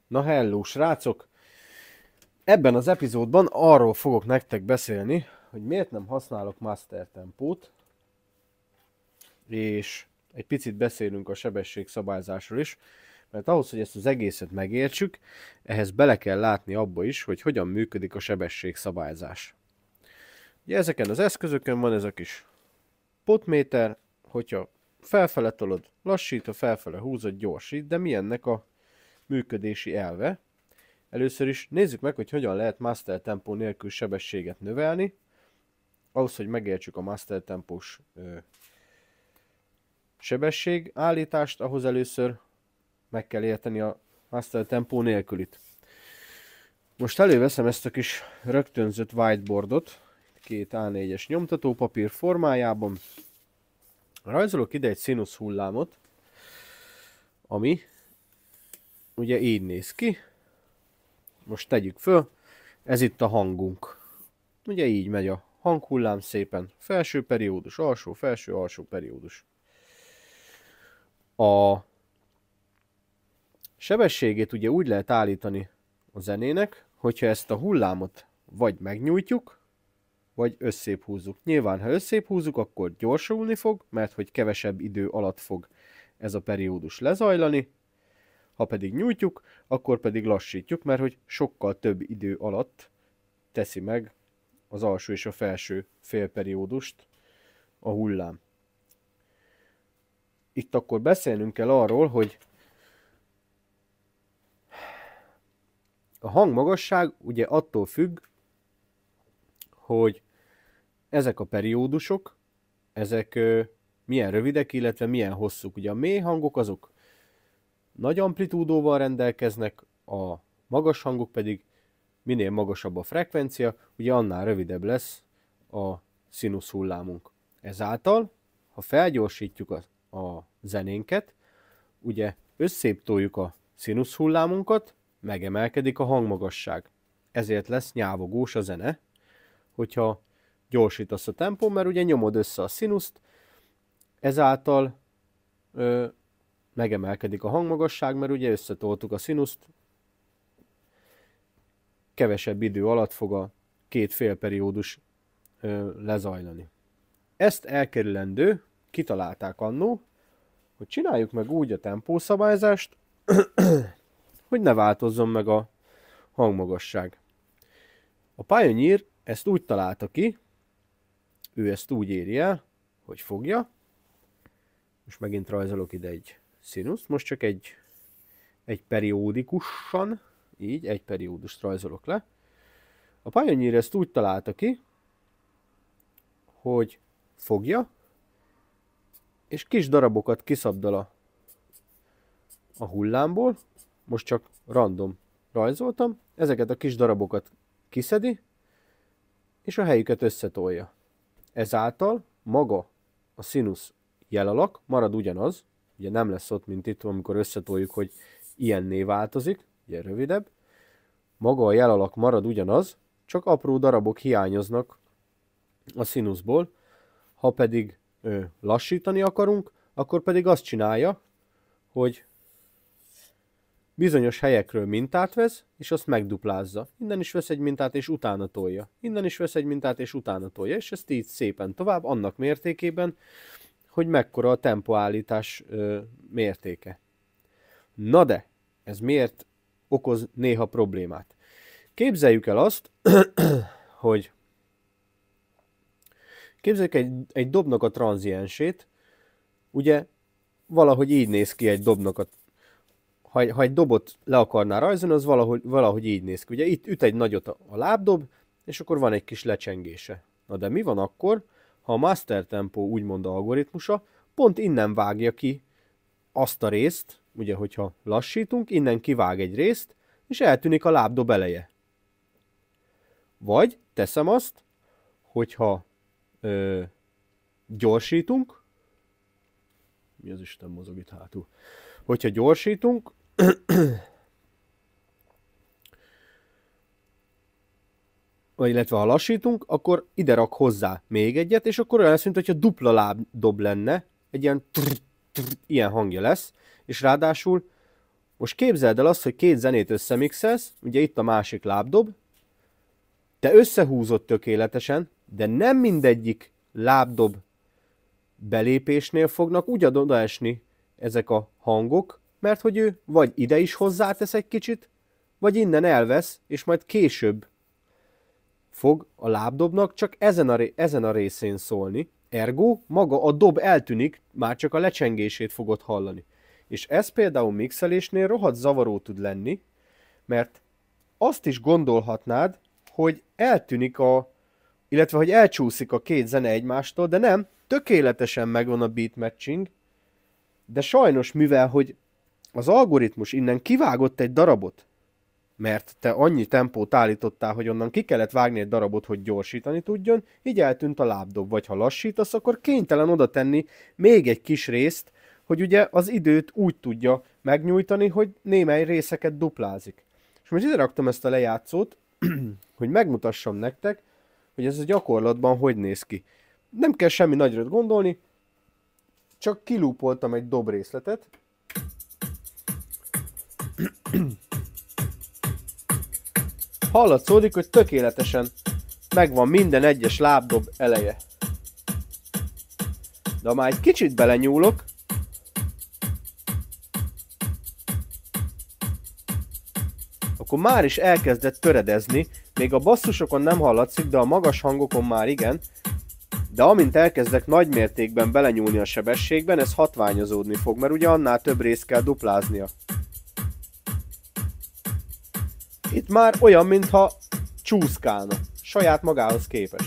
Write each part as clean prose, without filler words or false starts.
Na hello, srácok! Ebben az epizódban arról fogok nektek beszélni, hogy miért nem használok master tempót, és egy picit beszélünk a sebességszabályzásról is, mert ahhoz, hogy ezt az egészet megértsük, ehhez bele kell látni abba is, hogy hogyan működik a sebességszabályzás. Ugye ezeken az eszközökön van ez a kis potméter, hogyha felfele tolod, lassít, ha felfele húzod, gyorsít, de mi ennek a működési elve? Először is nézzük meg, hogy hogyan lehet master tempó nélkül sebességet növelni. Ahhoz, hogy megértsük a master tempós sebességállítást, ahhoz először meg kell érteni a master tempó nélkülit. Most előveszem ezt a kis rögtönzött whiteboardot, két A4-es nyomtatópapír formájában. Rajzolok ide egy színusz hullámot, ami ugye így néz ki. Most tegyük föl, ez itt a hangunk. Ugye így megy a hanghullám szépen. Felső periódus, alsó, felső, alsó periódus. A sebességét ugye úgy lehet állítani a zenének, hogyha ezt a hullámot vagy megnyújtjuk, vagy összébb húzzuk. Nyilván, ha összébb húzzuk, akkor gyorsulni fog, mert hogy kevesebb idő alatt fog ez a periódus lezajlani. Ha pedig nyújtjuk, akkor pedig lassítjuk, mert hogy sokkal több idő alatt teszi meg az alsó és a felső félperiódust a hullám. Itt akkor beszélnünk kell arról, hogy a hangmagasság ugye attól függ, hogy ezek a periódusok, ezek milyen rövidek, illetve milyen hosszúk. Ugye a mély hangok azok nagy amplitúdóval rendelkeznek, a magas hangok pedig minél magasabb a frekvencia, ugye annál rövidebb lesz a színusz hullámunk. Ezáltal, ha felgyorsítjuk a zenénket, ugye összébb toljuk a színusz hullámunkat, megemelkedik a hangmagasság. Ezért lesz nyávogós a zene, hogyha gyorsítasz a tempón, mert ugye nyomod össze a színuszt, ezáltal megemelkedik a hangmagasság, mert ugye összetoltuk a színuszt, kevesebb idő alatt fog a két félperiódus lezajlani. Ezt elkerülendő, kitalálták annó, hogy csináljuk meg úgy a tempószabályzást, hogy ne változzon meg a hangmagasság. A Pioneer ezt úgy találta ki, ő ezt úgy éri el, hogy fogja, most megint rajzolok ide egy színuszt, most csak egy periódikusan, így egy periódust rajzolok le. A Pioneer ezt úgy találta ki, hogy fogja, és kis darabokat kiszabdal a hullámból, most csak random rajzoltam, ezeket a kis darabokat kiszedi, és a helyüket összetolja. Ezáltal maga a színusz jelalak marad ugyanaz, ugye nem lesz ott, mint itt, amikor összetoljuk, hogy ilyenné változik, ugye rövidebb. Maga a jelalak marad ugyanaz, csak apró darabok hiányoznak a színuszból. Ha pedig lassítani akarunk, akkor pedig azt csinálja, hogy bizonyos helyekről mintát vesz, és azt megduplázza. Innen is vesz egy mintát, és utána tolja. Innen is vesz egy mintát, és utána tolja. És ezt így szépen tovább, annak mértékében, hogy mekkora a tempoállítás mértéke. Na de, ez miért okoz néha problémát? Képzeljük el azt, hogy képzeljük egy dobnak a tranziensét, ugye valahogy így néz ki egy dobnak a... Ha egy dobot le akarná rajzolni, az valahogy így néz ki. Ugye itt üt egy nagyot a lábdob, és akkor van egy kis lecsengése. Na de mi van akkor, ha a master tempo úgymond algoritmusa pont innen vágja ki azt a részt, ugye hogyha lassítunk, innen kivág egy részt, és eltűnik a lábdob eleje. Vagy teszem azt, hogyha gyorsítunk, mi az Isten mozog itt hátul, hogyha gyorsítunk, illetve ha lassítunk, akkor ide rak hozzá még egyet, és akkor olyan lesz, mint hogyha dupla lábdob lenne, egy ilyen ilyen hangja lesz, és ráadásul Most képzeld el azt, hogy két zenét összemixelsz, ugye itt a másik lábdob, te összehúzod tökéletesen, de nem mindegyik lábdob belépésnél fognak ugyan odaesni ezek a hangok, mert hogy ő vagy ide is hozzátesz egy kicsit, vagy innen elvesz, és majd később fog a lábdobnak csak ezen a részén szólni. Ergo maga a dob eltűnik, már csak a lecsengését fogod hallani. És ez például mixelésnél rohadt zavaró tud lenni, mert azt is gondolhatnád, hogy eltűnik illetve hogy elcsúszik a két zene egymástól, de nem, tökéletesen megvan a beat matching, de sajnos mivel, hogy az algoritmus innen kivágott egy darabot, mert te annyi tempót állítottál, hogy onnan ki kellett vágni egy darabot, hogy gyorsítani tudjon, így eltűnt a lábdob, vagy ha lassítasz, akkor kénytelen oda tenni még egy kis részt, hogy ugye az időt úgy tudja megnyújtani, hogy némely részeket duplázik. És most ide raktam ezt a lejátszót, hogy megmutassam nektek, hogy ez a gyakorlatban hogy néz ki. Nem kell semmi nagyra gondolni, csak kilúpoltam egy dob részletet. Hallatszódik, hogy tökéletesen megvan minden egyes lábdob eleje. De ha már egy kicsit belenyúlok, akkor már is elkezdett töredezni, még a basszusokon nem hallatszik, de a magas hangokon már igen, de amint elkezdek nagymértékben belenyúlni a sebességben, ez hatványozódni fog, mert ugye annál több részt kell dupláznia. Itt már olyan, mintha csúszkálna, saját magához képest.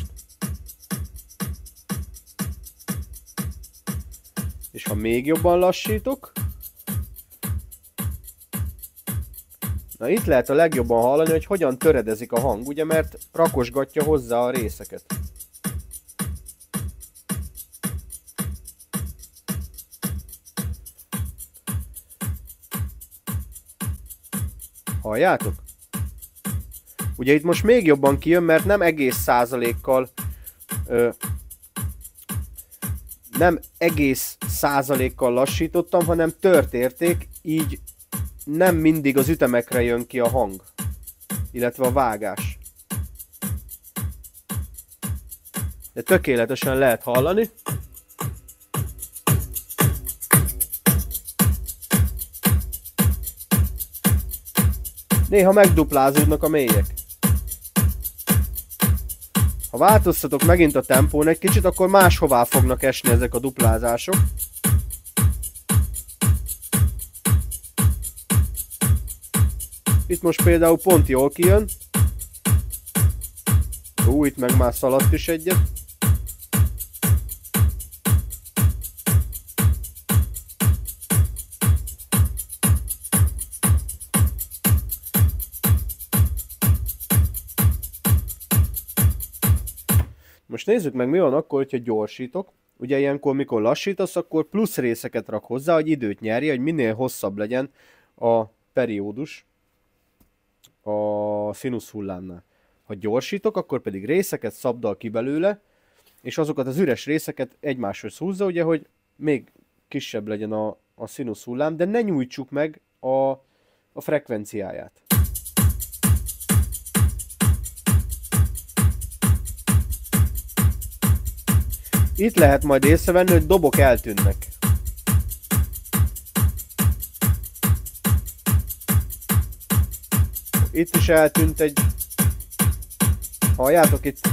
És ha még jobban lassítok, na itt lehet a legjobban hallani, hogy hogyan töredezik a hang, ugye, mert rakosgatja hozzá a részeket. Halljátok? Ugye itt most még jobban kijön, mert nem egész százalékkal lassítottam, hanem tört érték, így nem mindig az ütemekre jön ki a hang, illetve a vágás. De tökéletesen lehet hallani. Néha megduplázódnak a mélyek. Ha változtatok megint a tempón egy kicsit, akkor máshová fognak esni ezek a duplázások. Itt most például pont jól kijön. Itt meg már szaladt is egyet. Most nézzük meg, mi van akkor, hogyha gyorsítok. Ugye ilyenkor, mikor lassítasz, akkor plusz részeket rak hozzá, hogy időt nyerje, hogy minél hosszabb legyen a periódus a színusz hullámnál. Ha gyorsítok, akkor pedig részeket szabdal ki belőle, és azokat az üres részeket egymáshoz húzza, ugye, hogy még kisebb legyen a színusz hullám, de ne nyújtsuk meg a frekvenciáját. Itt lehet majd észrevenni, hogy dobok eltűnnek. Itt is eltűnt egy... Halljátok itt?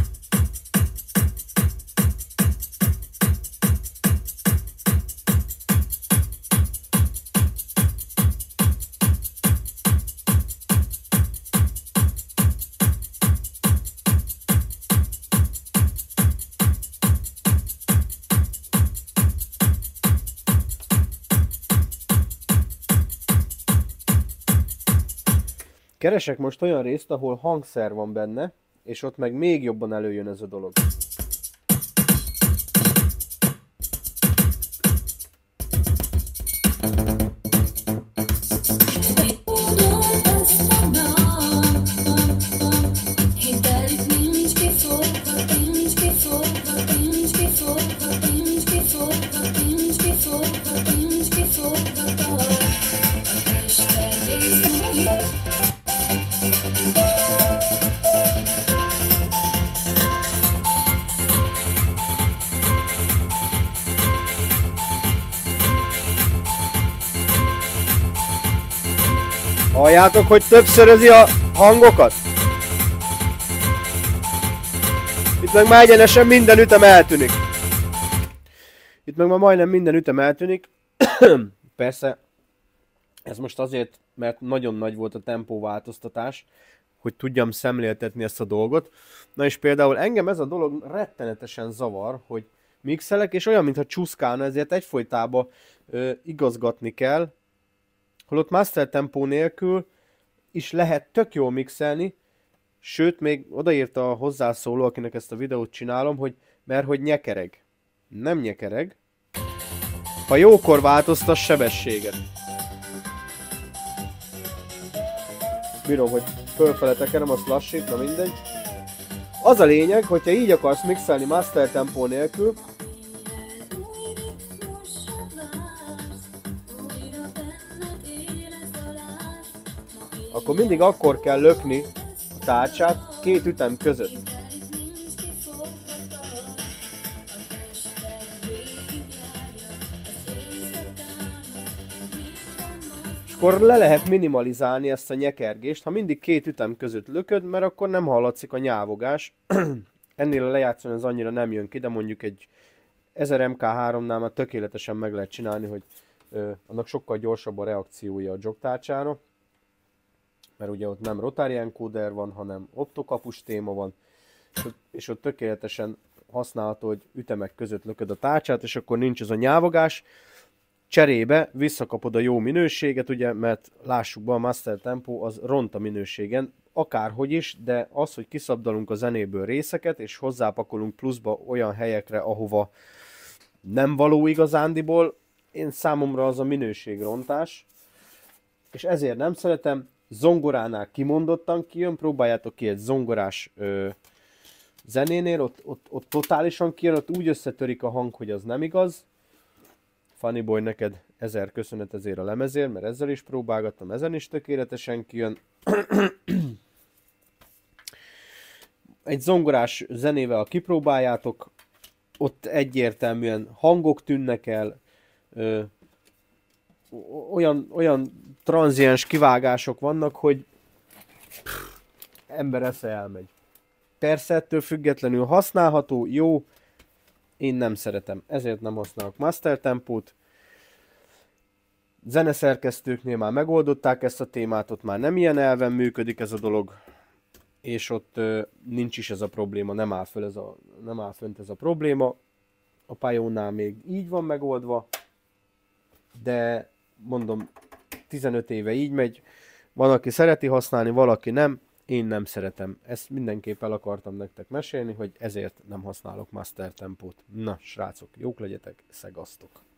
Keresek most olyan részt, ahol hangszer van benne, és ott meg még jobban előjön ez a dolog. Halljátok, hogy többszörözi a hangokat? Itt meg már egyenesen minden ütem eltűnik. Itt meg már majdnem minden ütem eltűnik. Persze, ez most azért, mert nagyon nagy volt a tempóváltoztatás, hogy tudjam szemléltetni ezt a dolgot. Na és például engem ez a dolog rettenetesen zavar, hogy mixelek, és olyan, mintha csúszkálna, ezért egyfolytában igazgatni kell, holott master tempó nélkül is lehet tök jól mixelni, sőt, még odaírta a hozzászóló, akinek ezt a videót csinálom, hogy mert hogy nyekereg. Nem nyekereg. Ha jókor változtass sebességet. Bírom, hogy fölfele tekerem, azt lassít, na mindegy. Az a lényeg, hogyha így akarsz mixelni master tempó nélkül, akkor mindig akkor kell lökni a tárcsát két ütem között. És akkor le lehet minimalizálni ezt a nyekergést, ha mindig két ütem között lököd, mert akkor nem hallatszik a nyávogás. Ennél a lejátszón ez annyira nem jön ki, de mondjuk egy 1000 MK3-nál már tökéletesen meg lehet csinálni, hogy annak sokkal gyorsabb a reakciója a jogtárcsára. Mert ugye ott nem rotary encoder van, hanem optokapus téma van, és ott tökéletesen használható, hogy ütemek között lököd a tárcsát, és akkor nincs ez a nyávogás. Cserébe visszakapod a jó minőséget, ugye, mert lássuk be, a master tempo az ront a minőségen, akárhogy is, de az, hogy kiszabdalunk a zenéből részeket, és hozzápakolunk pluszba olyan helyekre, ahova nem való igazándiból, én számomra az a minőségrontás, és ezért nem szeretem. Zongoránál kimondottan kijön, próbáljátok ki egy zongorás zenénél, ott totálisan kijön, ott úgy összetörik a hang, hogy az nem igaz. Funny Boy, neked 1000 köszönet ezért a lemezért, mert ezzel is próbálgattam, ezen is tökéletesen kijön. Egy zongorás zenével, ha kipróbáljátok, egyértelműen hangok tűnnek el, olyan tranziens kivágások vannak, hogy ember esze elmegy. Persze ettől függetlenül használható, jó, én nem szeretem, ezért nem használok master tempót. Zeneszerkesztőknél már megoldották ezt a témát, ott már nem ilyen elven működik ez a dolog, és ott nincs is ez a probléma, nem áll fönt ez a probléma. A Pioneernál még így van megoldva, de mondom, 15 éve így megy, van, aki szereti használni, valaki nem, én nem szeretem. Ezt mindenképp el akartam nektek mesélni, hogy ezért nem használok master tempót. Na, srácok, jók legyetek, szegasztok!